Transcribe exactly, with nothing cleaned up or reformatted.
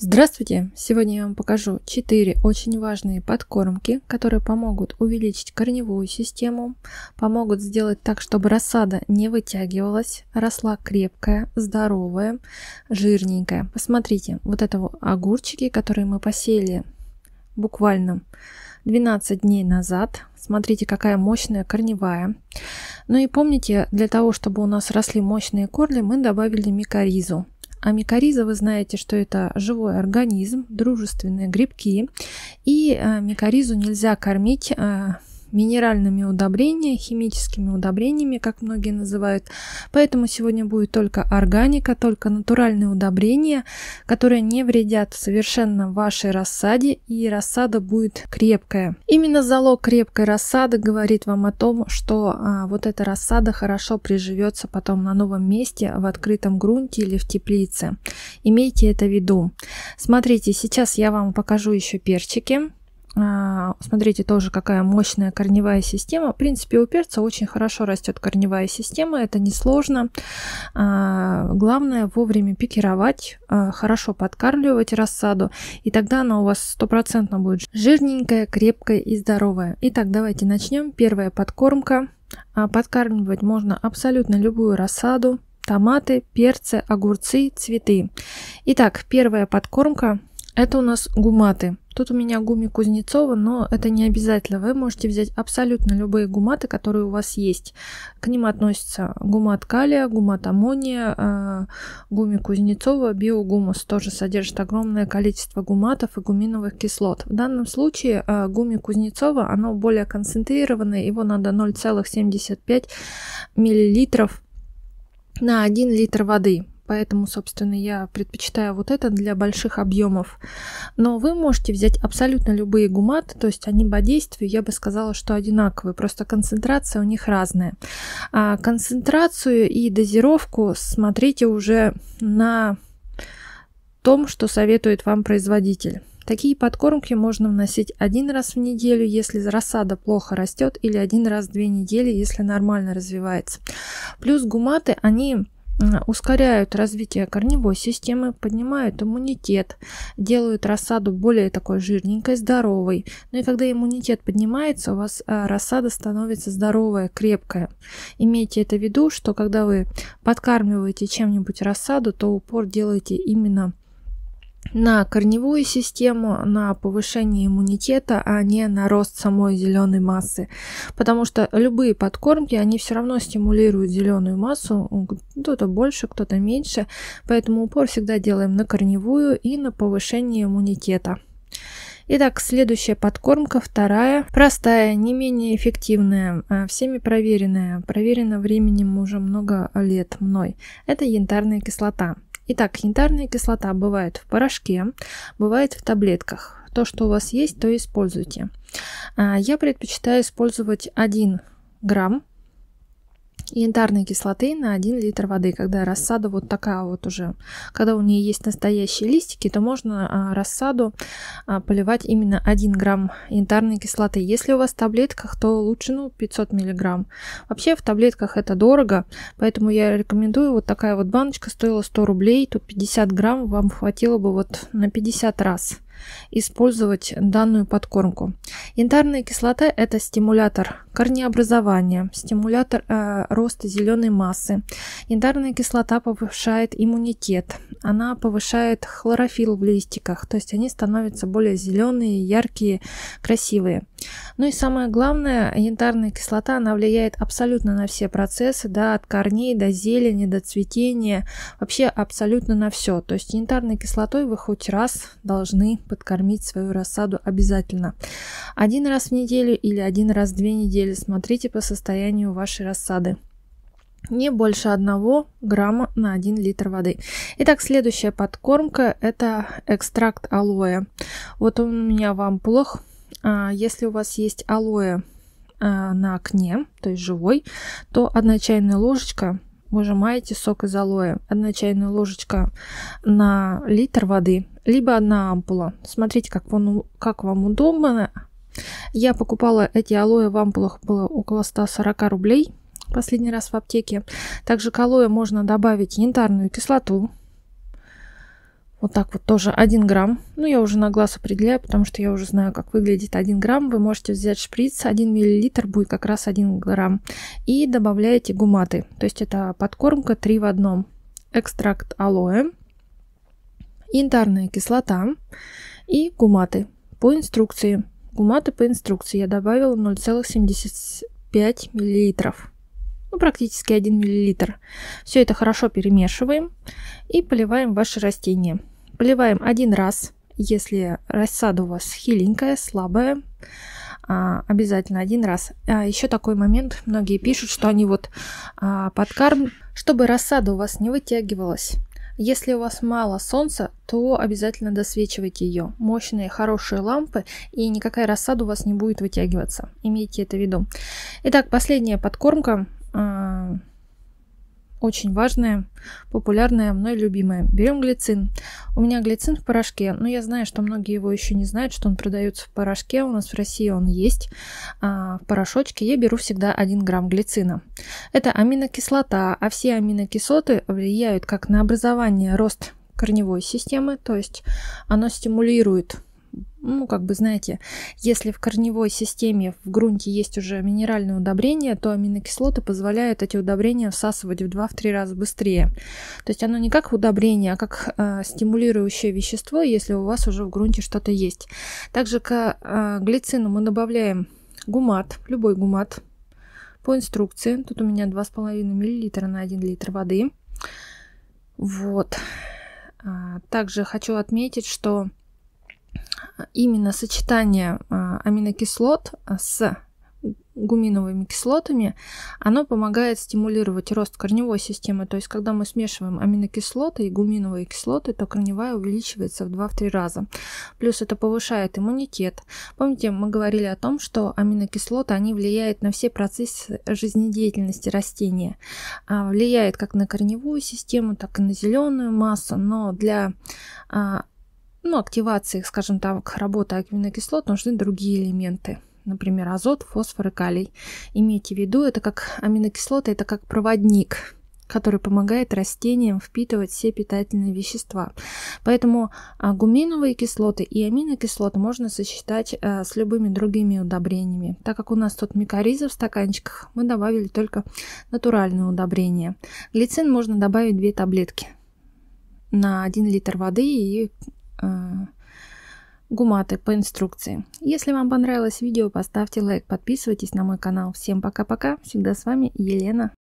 Здравствуйте! Сегодня я вам покажу четыре очень важные подкормки, которые помогут увеличить корневую систему, помогут сделать так, чтобы рассада не вытягивалась, росла крепкая, здоровая, жирненькая. Посмотрите, вот это вот огурчики, которые мы посеяли буквально двенадцать дней назад. Смотрите, какая мощная корневая. Ну и помните, для того, чтобы у нас росли мощные корни, мы добавили микоризу. А микориза, вы знаете, что это живой организм, дружественные грибки. И микоризу нельзя кормить минеральными удобрениями, химическими удобрениями, как многие называют. Поэтому сегодня будет только органика, только натуральные удобрения, которые не вредят совершенно вашей рассаде, и рассада будет крепкая. Именно залог крепкой рассады говорит вам о том, что а, вот эта рассада хорошо приживется потом на новом месте, в открытом грунте или в теплице. Имейте это в виду. Смотрите, сейчас я вам покажу еще перчики. Смотрите, тоже какая мощная корневая система. В принципе, у перца очень хорошо растет корневая система, это несложно. Главное вовремя пикировать, хорошо подкармливать рассаду, и тогда она у вас стопроцентно будет жирненькая, крепкая и здоровая. Итак, давайте начнем. Первая подкормка. Подкармливать можно абсолютно любую рассаду: томаты, перцы, огурцы, цветы. Итак, первая подкормка — это у нас гуматы. Тут у меня гуми Кузнецова, но это не обязательно. Вы можете взять абсолютно любые гуматы, которые у вас есть. К ним относятся гумат калия, гумат аммония, гуми Кузнецова, биогумус. Тоже содержит огромное количество гуматов и гуминовых кислот. В данном случае гуми Кузнецова, оно более концентрированное. Его надо ноль целых семьдесят пять миллилитров на один литр воды. Поэтому, собственно, я предпочитаю вот это для больших объемов. Но вы можете взять абсолютно любые гуматы, то есть они по действию, я бы сказала, что одинаковые, просто концентрация у них разная. А концентрацию и дозировку смотрите уже на том, что советует вам производитель. Такие подкормки можно вносить один раз в неделю, если рассада плохо растет, или один раз в две недели, если нормально развивается. Плюс гуматы, они ускоряют развитие корневой системы, поднимают иммунитет, делают рассаду более такой жирненькой, здоровой. Ну и когда иммунитет поднимается, у вас рассада становится здоровая, крепкая. Имейте это в виду, что когда вы подкармливаете чем-нибудь рассаду, то упор делаете именно на корневую систему, на повышение иммунитета, а не на рост самой зеленой массы. Потому что любые подкормки, они все равно стимулируют зеленую массу, кто-то больше, кто-то меньше. Поэтому упор всегда делаем на корневую и на повышение иммунитета. Итак, следующая подкормка, вторая, простая, не менее эффективная, всеми проверенная, проверена временем уже много лет мной. Это янтарная кислота. Итак, янтарная кислота бывает в порошке, бывает в таблетках. То, что у вас есть, то используйте. Я предпочитаю использовать один грамм янтарной кислоты на один литр воды. Когда рассада вот такая вот уже, когда у нее есть настоящие листики, то можно рассаду поливать именно один грамм янтарной кислоты. Если у вас в таблетках, то лучше ну, пятьсот миллиграмм. Вообще в таблетках это дорого, поэтому я рекомендую, вот такая вот баночка стоила сто рублей, тут пятьдесят грамм, вам хватило бы вот на пятьдесят раз использовать данную подкормку. Янтарная кислота — это стимулятор корнеобразования, стимулятор э, роста зеленой массы. Янтарная кислота повышает иммунитет, она повышает хлорофилл в листиках, то есть они становятся более зеленые, яркие, красивые. Ну и самое главное, янтарная кислота, она влияет абсолютно на все процессы, да, от корней до зелени, до цветения, вообще абсолютно на все. То есть янтарной кислотой вы хоть раз должны подкормить свою рассаду обязательно. Один раз в неделю или один раз в две недели, смотрите по состоянию вашей рассады. Не больше одного грамма на один литр воды. Итак, следующая подкормка — это экстракт алоэ. Вот он у меня в ампулах. Если у вас есть алоэ на окне, то есть живой, то одна чайная ложечка, выжимаете сок из алоэ, одна чайная ложечка на литр воды, либо одна ампула. Смотрите, как вам, как вам удобно. Я покупала эти алоэ в ампулах, было около ста сорока рублей последний раз в аптеке. Также к алоэ можно добавить янтарную кислоту. Вот так вот тоже один грамм. Ну, я уже на глаз определяю, потому что я уже знаю, как выглядит один грамм. Вы можете взять шприц, один миллилитр будет как раз один грамм. И добавляете гуматы. То есть это подкормка три в одном. Экстракт алоэ, янтарная кислота и гуматы по инструкции. Гуматы по инструкции я добавила ноль целых семьдесят пять миллилитров. Ну, практически один миллилитр. Все это хорошо перемешиваем и поливаем ваши растения. Поливаем один раз, если рассада у вас хиленькая, слабая. А, обязательно один раз. А еще такой момент, многие пишут, что они вот а, подкарм, чтобы рассада у вас не вытягивалась. Если у вас мало солнца, то обязательно досвечивайте ее. Мощные, хорошие лампы, и никакая рассада у вас не будет вытягиваться. Имейте это в виду. Итак, последняя подкормка. Э, очень важная, популярная, мной любимая. Берем глицин. У меня глицин в порошке, но я знаю, что многие его еще не знают, что он продается в порошке. У нас в России он есть. А в порошочке я беру всегда один грамм глицина. Это аминокислота, а все аминокислоты влияют как на образование, рост корневой системы, то есть оно стимулирует. Ну, как бы, знаете, если в корневой системе в грунте есть уже минеральные удобрения, то аминокислоты позволяют эти удобрения всасывать в два-три раза быстрее. То есть оно не как удобрение, а как э, стимулирующее вещество, если у вас уже в грунте что-то есть. Также к э, глицину мы добавляем гумат, любой гумат по инструкции. Тут у меня два с половиной миллилитра на один литр воды. Вот. А, также хочу отметить, что именно сочетание а, аминокислот с гуминовыми кислотами, оно помогает стимулировать рост корневой системы. То есть, когда мы смешиваем аминокислоты и гуминовые кислоты, то корневая увеличивается в два-три раза. Плюс это повышает иммунитет. Помните, мы говорили о том, что аминокислоты, они влияют на все процессы жизнедеятельности растения. А, влияет как на корневую систему, так и на зеленую массу, но для а, ну, активации, скажем так, работы аминокислот нужны другие элементы. Например, азот, фосфор и калий. Имейте в виду, это как аминокислоты, это как проводник, который помогает растениям впитывать все питательные вещества. Поэтому а, гуминовые кислоты и аминокислоты можно сочетать а, с любыми другими удобрениями. Так как у нас тут микориза в стаканчиках, мы добавили только натуральные удобрения. Глицин можно добавить две таблетки на один литр воды и а, гуматы по инструкции. Если вам понравилось видео, поставьте лайк, подписывайтесь на мой канал. Всем пока-пока. Всегда с вами Елена.